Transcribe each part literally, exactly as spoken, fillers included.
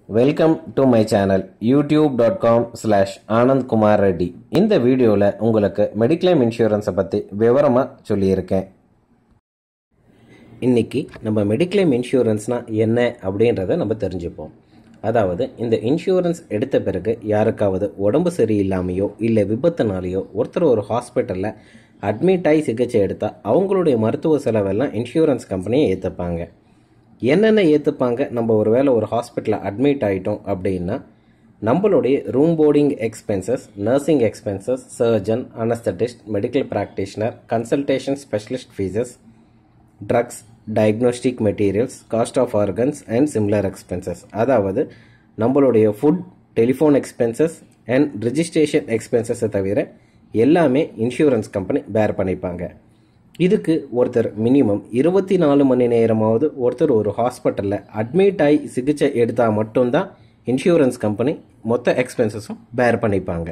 Welcome to my channel YouTube dot com slash Anand Kumar Reddy. இந்த வீடியோவில் உங்களுக்கு மெடிக்ளைம் இன்சூரன்ஸை பற்றி விவரமாக சொல்லியிருக்கேன். இன்றைக்கி நம்ம மெடிக்ளைம் இன்சூரன்ஸ்னால் என்ன அப்படின்றத நம்ம தெரிஞ்சுப்போம். அதாவது இந்த இன்சூரன்ஸ் எடுத்த பிறகு யாருக்காவது உடம்பு சரியில்லாமையோ இல்லை விபத்துனாலேயோ ஒருத்தர் ஒரு ஹாஸ்பிட்டலில் அட்மிட் ஆகி சிகிச்சை எடுத்தால் அவங்களுடைய மருத்துவ செலவெல்லாம் இன்சூரன்ஸ் கம்பெனியை ஏற்றுப்பாங்க. என்னென்ன ஏற்றுப்பாங்க? நம்ம ஒரு வேளை ஒரு ஹாஸ்பிட்டலில் அட்மிட் ஆகிட்டோம் அப்படின்னா நம்மளுடைய room boarding expenses, nursing expenses, surgeon, anaesthetist, medical practitioner, consultation specialist fees, drugs, diagnostic materials, cost of organs and similar expenses. அதாவது நம்மளுடைய food, telephone expenses and registration எக்ஸ்பென்சஸை தவிர எல்லாமே இன்சூரன்ஸ் கம்பெனி பேர் பண்ணிப்பாங்க. இதுக்கு ஒருத்தர் மினிமம் இருபத்தி நாலு மணி நேரமாவது ஒருத்தர் ஒரு ஹாஸ்பிட்டலில் அட்மிட் ஆகி சிகிச்சை எடுத்தால் மட்டும்தான் இன்சூரன்ஸ் கம்பெனி மொத்த எக்ஸ்பென்சஸும் பேர் பண்ணிப்பாங்க.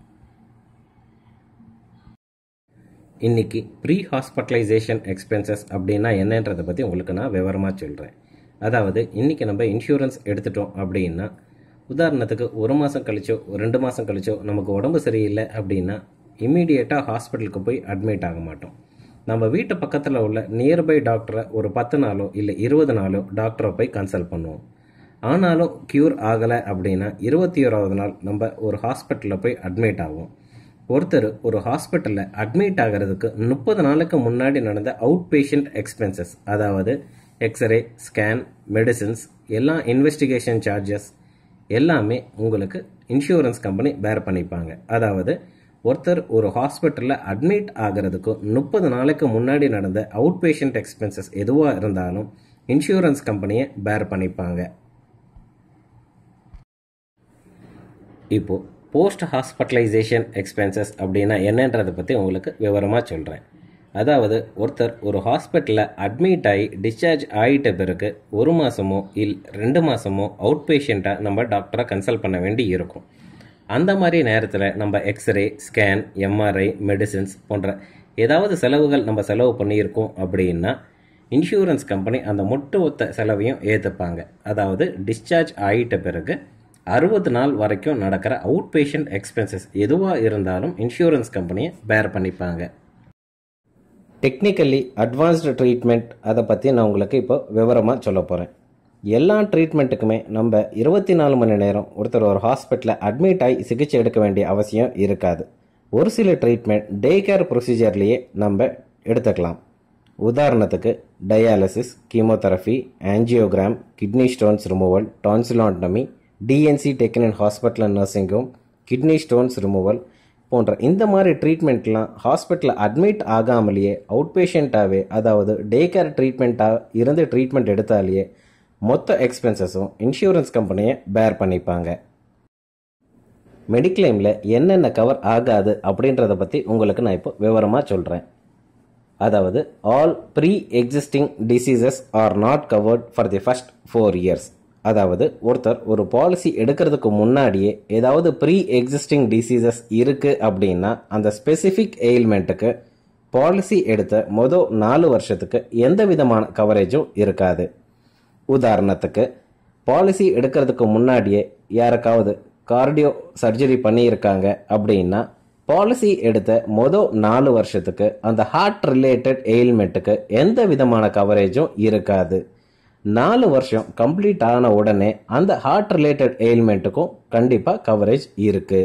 இன்றைக்கி ப்ரீ ஹாஸ்பிட்டலைசேஷன் எக்ஸ்பென்சஸ் அப்படின்னா என்னன்றதை பற்றி உங்களுக்கு நான் விவரமாக சொல்கிறேன். அதாவது இன்றைக்கி நம்ம இன்சூரன்ஸ் எடுத்துட்டோம் அப்படின்னா, உதாரணத்துக்கு ஒரு மாதம் கழிச்சோ ரெண்டு மாதம் கழிச்சோ நமக்கு உடம்பு சரியில்லை அப்படின்னா இம்மீடியட்டாக ஹாஸ்பிட்டலுக்கு போய் அட்மிட் ஆக மாட்டோம். நம்ம வீட்டு பக்கத்தில் உள்ள நியர்பை டாக்டரை ஒரு பத்து நாளோ இல்லை இருபது நாளோ டாக்டரை போய் கன்சல்ட் பண்ணுவோம். ஆனாலும் க்யூர் ஆகலை அப்படின்னா இருபத்தி ஓராவது நாள் நம்ம ஒரு ஹாஸ்பிட்டலில் போய் அட்மிட் ஆகும். ஒருத்தர் ஒரு ஹாஸ்பிட்டலில் அட்மிட் ஆகிறதுக்கு முப்பது நாளுக்கு முன்னாடி நடந்த அவுட் பேஷண்ட் எக்ஸ்பென்சஸ், அதாவது எக்ஸ்ரே, ஸ்கேன், மெடிசின்ஸ், எல்லா இன்வெஸ்டிகேஷன் சார்ஜஸ் எல்லாமே உங்களுக்கு இன்சூரன்ஸ் கம்பெனி பேர் பண்ணிப்பாங்க. அதாவது ஒருத்தர் ஒரு ஹாஸ்பிட்டலில் அட்மிட் ஆகிறதுக்கு முப்பது நாளைக்கு முன்னாடி நடந்த அவுட் பேஷண்ட் எக்ஸ்பென்சஸ் எதுவாக இருந்தாலும் இன்சூரன்ஸ் கம்பெனியை பேர் பண்ணிப்பாங்க. இப்போது போஸ்ட் ஹாஸ்பிட்டலைசேஷன் எக்ஸ்பென்சஸ் அப்படின்னா என்னன்றதை பற்றி உங்களுக்கு விவரமாக சொல்கிறேன். அதாவது ஒருத்தர் ஒரு ஹாஸ்பிட்டலில் அட்மிட் ஆகி டிஸ்சார்ஜ் ஆகிட்ட பிறகு ஒரு மாதமோ இல்லை ரெண்டு மாதமோ அவுட் பேஷண்ட்டாக நம்ம டாக்டரை கன்சல்ட் பண்ண வேண்டி இருக்கும். அந்த மாதிரி நேரத்தில் நம்ம எக்ஸ்ரே, ஸ்கேன், எம்ஆர்ஐ, மெடிசின்ஸ் போன்ற ஏதாவது செலவுகள் நம்ம செலவு பண்ணியிருக்கோம் அப்படின்னா இன்சூரன்ஸ் கம்பெனி அந்த மொத்த செலவையும் ஏற்றுப்பாங்க. அதாவது டிஸ்சார்ஜ் ஆகிட்ட பிறகு அறுபது நாள் வரைக்கும் நடக்கிற அவுட் பேஷண்ட் எக்ஸ்பென்சஸ் எதுவாக இருந்தாலும் இன்சூரன்ஸ் கம்பெனியை பேர் பண்ணிப்பாங்க. டெக்னிக்கலி அட்வான்ஸ்டு ட்ரீட்மெண்ட் அதை பற்றி நான் உங்களுக்கு இப்போ விவரமாக சொல்ல போகிறேன். எல்லா ட்ரீட்மெண்ட்டுக்குமே நம்ம இருபத்தி நாலு மணி நேரம் ஒருத்தர் ஒரு ஹாஸ்பிட்டலில் அட்மிட் ஆகி சிகிச்சை எடுக்க வேண்டிய அவசியம் இருக்காது. ஒரு சில ட்ரீட்மெண்ட் டே கேர் ப்ரொசீஜர்லேயே நம்ம எடுத்துக்கலாம். உதாரணத்துக்கு dialysis, chemotherapy, angiogram, kidney stones removal, tonsillectomy, DNC taken in hospital and nursing home, kidney stones removal போன்ற இந்த மாதிரி ட்ரீட்மெண்ட்லாம் ஹாஸ்பிட்டலில் அட்மிட் ஆகாமலேயே அவுட் பேஷண்ட்டாகவே, அதாவது டே கேர் ட்ரீட்மெண்ட்டாக இருந்து ட்ரீட்மெண்ட் எடுத்தாலேயே மொத்த எக்ஸ்பென்சஸும் இன்சூரன்ஸ் கம்பெனியை பேர் பண்ணிப்பாங்க. மெடிக்ளைமில் என்னென்ன கவர் ஆகாது அப்படின்றத பற்றி உங்களுக்கு நான் இப்போ விவரமாக சொல்கிறேன். அதாவது all pre existing diseases are not covered for the first four years. அதாவது ஒருத்தர் ஒரு பாலிசி எடுக்கிறதுக்கு முன்னாடியே ஏதாவது ப்ரீ எக்ஸிஸ்டிங் டிசீசஸ் இருக்குது அப்படின்னா அந்த ஸ்பெசிஃபிக் எயில்மெண்ட்டுக்கு பாலிசி எடுத்த மொதல் நாலு வருஷத்துக்கு எந்த விதமான கவரேஜும் இருக்காது. உதாரணத்துக்கு பாலிசி எடுக்கிறதுக்கு முன்னாடியே யாருக்காவது கார்டியோ சர்ஜரி பண்ணியிருக்காங்க அப்படின்னா பாலிசி எடுத்த மொதல் நாலு வருஷத்துக்கு அந்த ஹார்ட் ரிலேட்டட் எயில்மெண்ட்டுக்கு எந்த விதமான கவரேஜும் இருக்காது. நாலு வருஷம் கம்ப்ளீட் ஆன உடனே அந்த ஹார்ட் ரிலேட்டட் எயில்மெண்ட்டுக்கும் கண்டிப்பாக கவரேஜ் இருக்குது.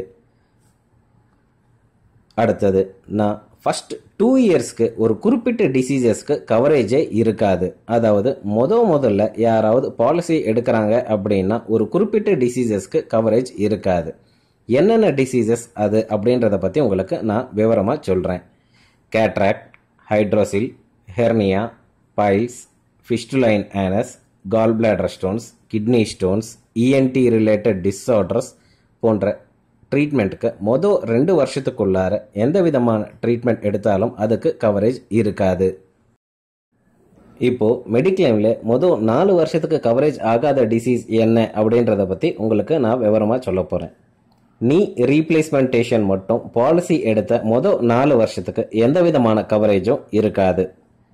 அடுத்தது, நான் ஃபஸ்ட் டூ இயர்ஸ்க்கு ஒரு குறிப்பிட்ட டிசீசஸ்க்கு கவரேஜே இருக்காது. அதாவது முத முதல்ல யாராவது பாலிசி எடுக்கிறாங்க அப்படின்னா ஒரு குறிப்பிட்ட டிசீசஸ்க்கு கவரேஜ் இருக்காது. என்னென்ன டிசீசஸ் அது அப்படின்றத பற்றி உங்களுக்கு நான் விவரமாக சொல்கிறேன். Cataract, hydrocele, hernia, piles, fistula in anus, gall bladder stones, kidney stones, ENT related disorders போன்ற ட்ரீட்மெண்ட்டுக்கு மொதல் ரெண்டு வருஷத்துக்குள்ளார எந்த விதமான ட்ரீட்மெண்ட் எடுத்தாலும் அதுக்கு கவரேஜ் இருக்காது. இப்போது மெடிக்ளைமில் மொதல் நாலு வருஷத்துக்கு கவரேஜ் ஆகாத டிசீஸ் என்ன அப்படின்றத பற்றி உங்களுக்கு நான் விவரமாக சொல்ல போகிறேன். நீ ரீப்ளேஸ்மெண்டேஷன் மட்டும் பாலிசி எடுத்த மொதல் நாலு வருஷத்துக்கு எந்த விதமான கவரேஜும் இருக்காது.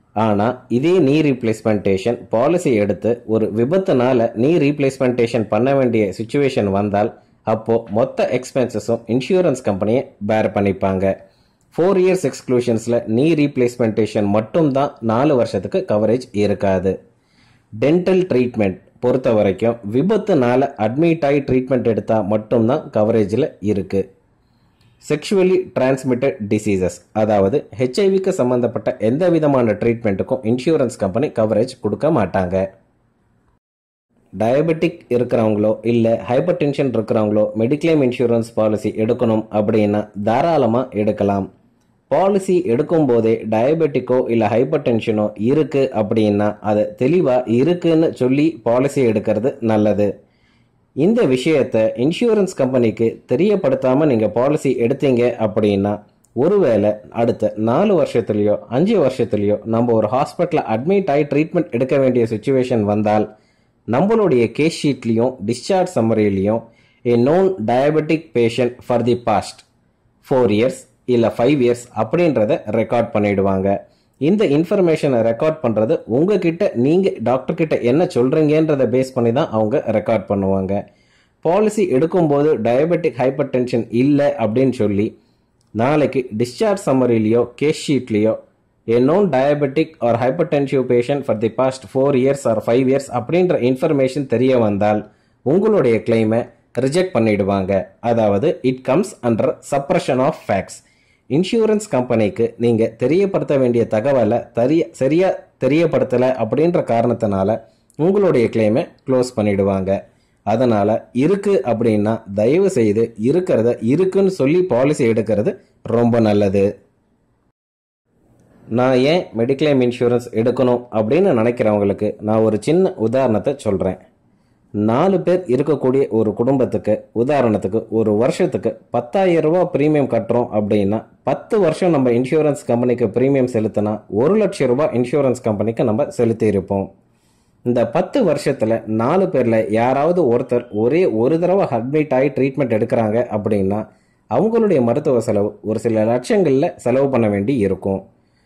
ஆனால் இதே நீ ரீப்ளேஸ்மெண்டேஷன் பாலிசி எடுத்து ஒரு விபத்துனால நீ ரீப்ளேஸ்மெண்டேஷன் பண்ண வேண்டிய சுச்சுவேஷன் வந்தால் அப்போது மொத்த எக்ஸ்பென்சஸும் இன்சூரன்ஸ் கம்பெனியை பேர் பண்ணிப்பாங்க. ஃபோர் இயர்ஸ் எக்ஸ்க்ளூஷன்ஸில் நீ ரீப்ளேஸ்மெண்டேஷன் மட்டும்தான் நாலு வருஷத்துக்கு கவரேஜ் இருக்காது. டென்டல் ட்ரீட்மெண்ட் பொறுத்த வரைக்கும் விபத்துனால அட்மிட் ஆகி ட்ரீட்மெண்ட் எடுத்தால் மட்டும்தான் கவரேஜில் இருக்குது. செக்ஷுவலி டிரான்ஸ்மிட்டட் டிசீசஸ் அதாவது ஹெச்ஐவிக்கு சம்மந்தப்பட்ட எந்த விதமான ட்ரீட்மெண்ட்டுக்கும் இன்சூரன்ஸ் கம்பெனி கவரேஜ் கொடுக்க மாட்டாங்க. டயபெட்டிக் இருக்கிறவங்களோ இல்லை ஹைப்பர் டென்ஷன் இருக்கிறவங்களோ மெடிக்ளைம் இன்சூரன்ஸ் பாலிசி எடுக்கணும் அப்படின்னா தாராளமாக எடுக்கலாம். பாலிசி எடுக்கும் போதே டயபெட்டிக்கோ இல்லை ஹைப்பர் டென்ஷனோ இருக்கு அப்படின்னா அதை தெளிவாக இருக்குன்னு சொல்லி பாலிசி எடுக்கிறது நல்லது. இந்த விஷயத்தை இன்சூரன்ஸ் கம்பெனிக்கு தெரியப்படுத்தாமல் நீங்கள் பாலிசி எடுத்தீங்க அப்படின்னா ஒருவேளை அடுத்த நாலு வருஷத்துலையோ அஞ்சு வருஷத்துலையோ நம்ம ஒரு ஹாஸ்பிட்டலில் அட்மிட் ஆகி ட்ரீட்மெண்ட் எடுக்க வேண்டிய சுச்சுவேஷன் வந்தால் நம்மளுடைய கேஸ் ஷீட்லேயும் டிஸ்சார்ஜ் சம்மரிலையும் a non diabetic patient for the past four years இல்லை ஃபைவ் இயர்ஸ் அப்படின்றத ரெக்கார்ட் பண்ணிடுவாங்க. இந்த இன்ஃபர்மேஷனை ரெக்கார்ட் பண்ணுறது உங்ககிட்ட நீங்கள் டாக்டர்கிட்ட என்ன சொல்கிறீங்கன்றதை பேஸ் பண்ணி தான் அவங்க ரெக்கார்ட் பண்ணுவாங்க. பாலிசி எடுக்கும்போது டயபெட்டிக் ஹைப்பர் டென்ஷன் இல்லை அப்படின்னு சொல்லி நாளைக்கு டிஸ்சார்ஜ் சம்மரிலையோ கேஸ் ஷீட்லேயோ a non diabetic or hypertensive patient for the past four years or five years அப்படின்ற இன்ஃபர்மேஷன் தெரிய வந்தால் உங்களுடைய கிளைமை ரிஜெக்ட் பண்ணிடுவாங்க. அதாவது it comes under suppression of facts. Insurance கம்பெனிக்கு நீங்கள் தெரியப்படுத்த வேண்டிய தகவலை தெரிய சரியாக தெரியப்படுத்தலை அப்படின்ற காரணத்தினால உங்களுடைய கிளைமை க்ளோஸ் பண்ணிடுவாங்க. அதனால் இருக்குது அப்படின்னா தயவு செய்து இருக்கிறத இருக்குன்னு சொல்லி பாலிசி எடுக்கிறது ரொம்ப நல்லது. நான் ஏன் மெடிக்ளைம் இன்சூரன்ஸ் எடுக்கணும் அப்படின்னு நினைக்கிறவங்களுக்கு நான் ஒரு சின்ன உதாரணத்தை சொல்கிறேன். நாலு பேர் இருக்கக்கூடிய ஒரு குடும்பத்துக்கு உதாரணத்துக்கு ஒரு வருஷத்துக்கு பத்தாயிரம் ரூபா ப்ரீமியம் கட்டுறோம் அப்படின்னா பத்து வருஷம் நம்ம இன்சூரன்ஸ் கம்பெனிக்கு ப்ரீமியம் செலுத்தினா ஒரு லட்சம் ரூபாய் இன்சூரன்ஸ் கம்பெனிக்கு நம்ம செலுத்தி இருப்போம். இந்த பத்து வருஷத்தில் நாலு பேரில் யாராவது ஒருத்தர் ஒரே ஒரு தடவை அட்மிட் ஆகி ட்ரீட்மெண்ட் எடுக்கிறாங்க அப்படின்னா அவங்களுடைய மருத்துவ செலவு ஒரு சில லட்சங்களில் செலவு பண்ண வேண்டி இருக்கும்.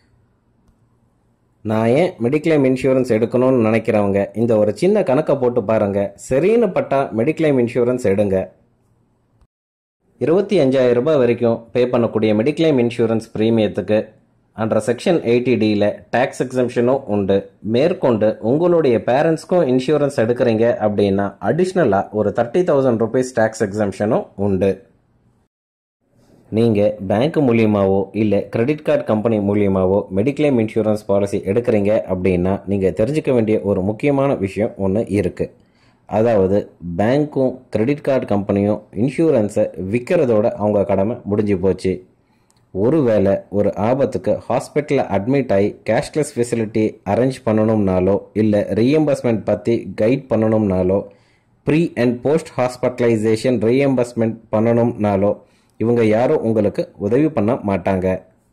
நான் ஏன் மெடிக்ளைம் இன்சூரன்ஸ் எடுக்கணும்னு நினைக்கிறவங்க இந்த ஒரு சின்ன கணக்கை போட்டு பாருங்கள். சரின்னு பட்டா மெடிக்ளைம் இன்சூரன்ஸ் எடுங்க. இருபத்தி அஞ்சாயிரம் ரூபாய் வரைக்கும் பே பண்ணக்கூடிய மெடிக்ளைம் இன்சூரன்ஸ் ப்ரீமியத்துக்கு அண்டர் செக்ஷன் எயிட்டி டியில் டேக்ஸ் எக்ஸம்ஷனும் உண்டு. மேற்கொண்டு உங்களுடைய பேரண்ட்ஸ்க்கும் இன்சூரன்ஸ் எடுக்கிறீங்க அப்படின்னா அடிஷ்னலாக ஒரு தேர்ட்டி தௌசண்ட் ருபீஸ் டேக்ஸ் எக்ஸம்ஷனும் உண்டு. நீங்கள் பேங்க் மூலியமாவோ இல்லை கிரெடிட் கார்டு கம்பெனி மூலியமாவோ மெடிக்ளைம் இன்சூரன்ஸ் பாலிசி எடுக்கிறீங்க அப்படின்னா நீங்கள் தெரிஞ்சுக்க வேண்டிய ஒரு முக்கியமான விஷயம் ஒன்று இருக்குது. அதாவது பேங்க்கும் கிரெடிட் கார்டு கம்பெனியும் இன்சூரன்ஸை விற்கிறதோட அவங்க கடமை முடிஞ்சு போச்சு. ஒருவேளை ஒரு ஆபத்துக்கு ஹாஸ்பிட்டலில் அட்மிட் ஆகி கேஷ்லெஸ் ஃபெசிலிட்டி அரேஞ்ச் பண்ணணும்னாலோ இல்லை ரீஎம்பர்ஸ்மெண்ட் பற்றி கைட் பண்ணணும்னாலோ pre and post hospitalisation reimbursement பண்ணணும்னாலோ இவங்க யாரும் உங்களுக்கு உதவி பண்ண மாட்டாங்க.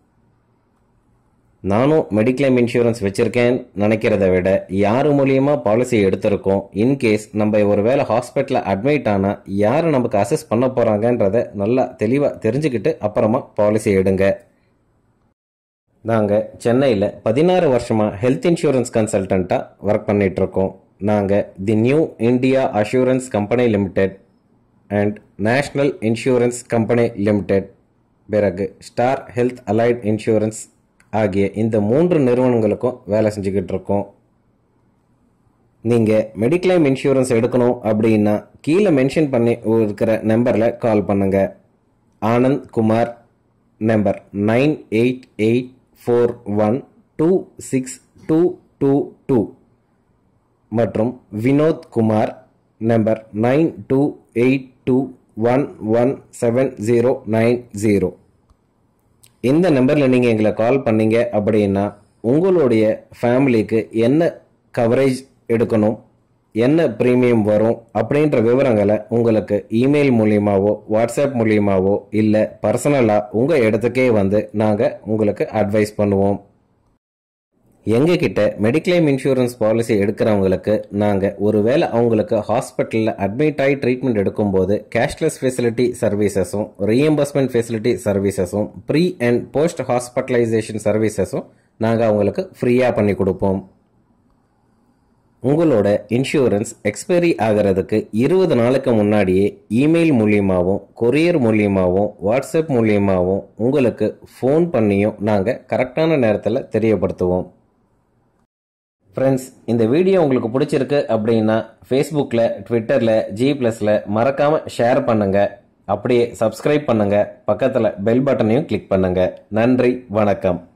நானும் மெடிக்ளைம் இன்சூரன்ஸ் வச்சுருக்கேன்னு நினைக்கிறத விட யார் மூலியமாக பாலிசி எடுத்திருக்கோம், இன்கேஸ் நம்ம ஒரு வேளை ஹாஸ்பிட்டலில் அட்மிட் ஆனால் யார் நமக்கு அசஸ் பண்ண போகிறாங்கன்றத நல்லா தெளிவாக தெரிஞ்சுக்கிட்டு அப்புறமா பாலிசி எடுங்க. நாங்கள் சென்னையில் பதினாறு வருஷமாக ஹெல்த் இன்சூரன்ஸ் கன்சல்டண்ட்டாக ஒர்க் பண்ணிகிட்ருக்கோம். நாங்கள் the New India Assurance Company Limited and National Insurance Company Limited பிறகு ஸ்டார் ஹெல்த் அலைட் இன்சூரன்ஸ் ஆகிய இந்த மூன்று நிறுவனங்களுக்கும் வேலை செஞ்சுக்கிட்டு இருக்கோம். நீங்கள் மெடிக்ளைம் இன்சூரன்ஸ் எடுக்கணும் அப்படின்னா கீழே மென்ஷன் பண்ணி இருக்கிற நம்பரில் கால் பண்ணுங்கள். Anand Kumar number nine eight eight four one two six two two two மற்றும் Vinod Kumar number nine two eight two one one seven zero nine zero. இந்த நம்பரில் நீங்கள் எங்களை கால் பண்ணீங்க அப்படின்னா உங்களுடைய ஃபேமிலிக்கு என்ன கவரேஜ் எடுக்கணும், என்ன ப்ரீமியம் வரும் அப்படின்ற விவரங்களை உங்களுக்கு இமெயில் மூலியமாவோ வாட்ஸ்அப் மூலியமாவோ இல்லை பர்சனலாக உங்கள் இடத்துக்கே வந்து நாங்கள் உங்களுக்கு அட்வைஸ் பண்ணுவோம். எங்ககிட்ட மெடிக்ளைம் இன்சூரன்ஸ் பாலிசி எடுக்கிறவங்களுக்கு நாங்கள் ஒருவேளை அவங்களுக்கு ஹாஸ்பிட்டலில் அட்மிட் ஆகி ட்ரீட்மெண்ட் எடுக்கும்போது கேஷ்லெஸ் ஃபெசிலிட்டி சர்வீசஸும் ரீஎம்பர்ஸ்மெண்ட் ஃபெசிலிட்டி சர்வீசஸும் ப்ரீ அண்ட் போஸ்ட் ஹாஸ்பிட்டலைசேஷன் சர்வீசஸும் நாங்கள் அவங்களுக்கு ஃப்ரீயாக பண்ணி கொடுப்போம். உங்களோட இன்சூரன்ஸ் எக்ஸ்பைரி ஆகிறதுக்கு இருபது நாளுக்கு முன்னாடியே இமெயில் மூலியமாகவும் கொரியர் மூலியமாகவும் வாட்ஸ்அப் மூலியமாகவும் உங்களுக்கு ஃபோன் பண்ணியும் நாங்கள் கரெக்டான நேரத்தில் தெரியப்படுத்துவோம். ஃப்ரெண்ட்ஸ், இந்த வீடியோ உங்களுக்கு பிடிச்சிருக்கு அப்படின்னா ஃபேஸ்புக்கில், ட்விட்டரில், ஜி ப்ளஸில் மறக்காமல் ஷேர் பண்ணுங்கள். அப்படியே சப்ஸ்கிரைப் பண்ணுங்கள். பக்கத்தில் பெல் பட்டனையும் கிளிக் பண்ணுங்கள். நன்றி, வணக்கம்.